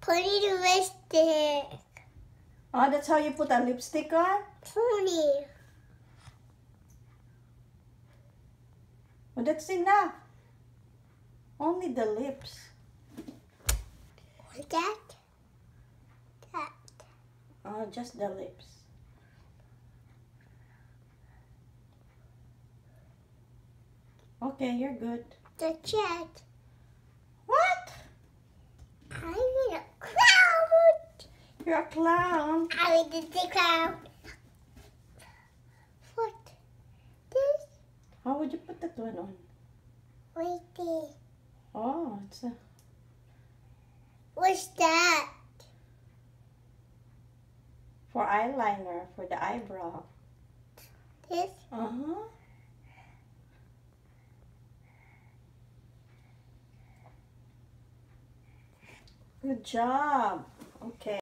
Putting the lipstick. Oh, that's how you put a lipstick on? Pony. Oh, that's enough. Only the lips. That. That. Oh, just the lips. Okay, you're good. The chat. What? I'm in a cloud. You're a clown. I'm in the cloud. What? This? How would you put that one on? Right there. Oh, it's a... What's that? for eyeliner, for the eyebrow. This? Uh-huh. Good job. Okay.